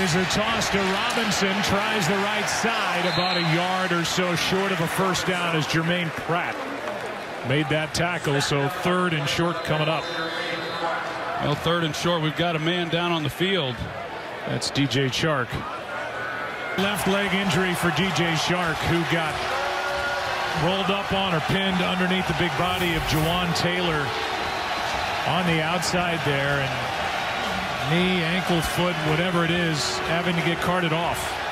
is a toss to Robinson. Tries the right side, about a yard or so short of a first down as Jermaine Pratt made that tackle. So 3rd and short coming up. Well, 3rd and short. We've got a man down on the field. That's DJ Chark. Left leg injury for DJ Chark, who got rolled up on or pinned underneath the big body of Jawan Taylor on the outside there, and knee, ankle, foot, whatever it is, having to get carted off.